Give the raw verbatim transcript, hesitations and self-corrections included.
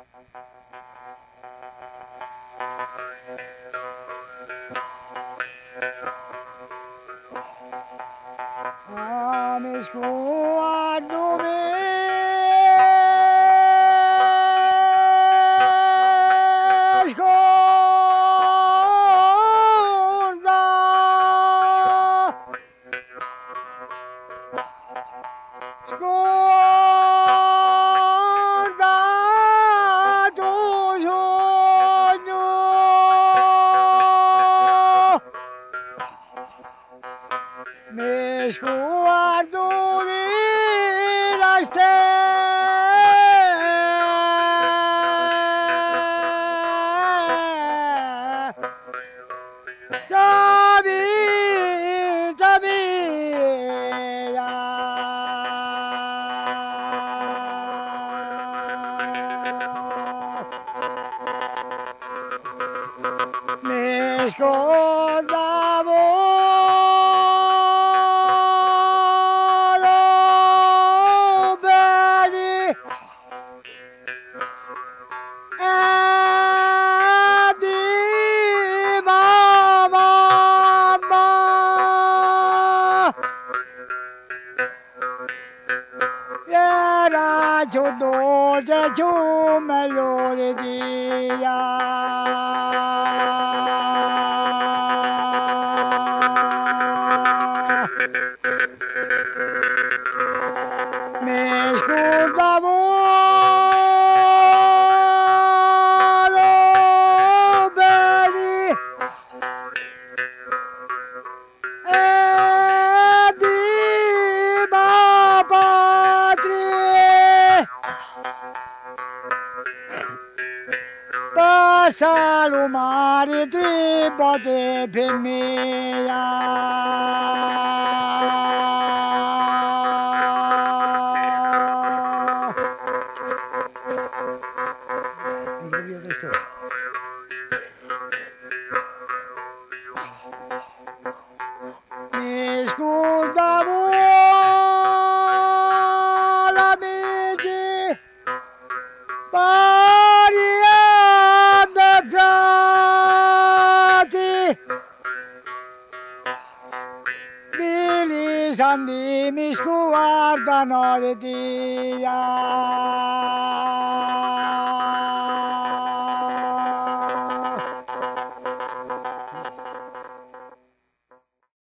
Ah, mi sguardo me, scorda, scorda tu sogno, mi sguardo la stella, sa vita mia, mi scordavo lo bene e di mamma era giù dolce giù migliore dia. Mi scordavo lo bene e di mamma patria, passa lo mare tre volte per me. Mi scordavo l'amici, parenti e frati, di santi mi sguardano di Dio.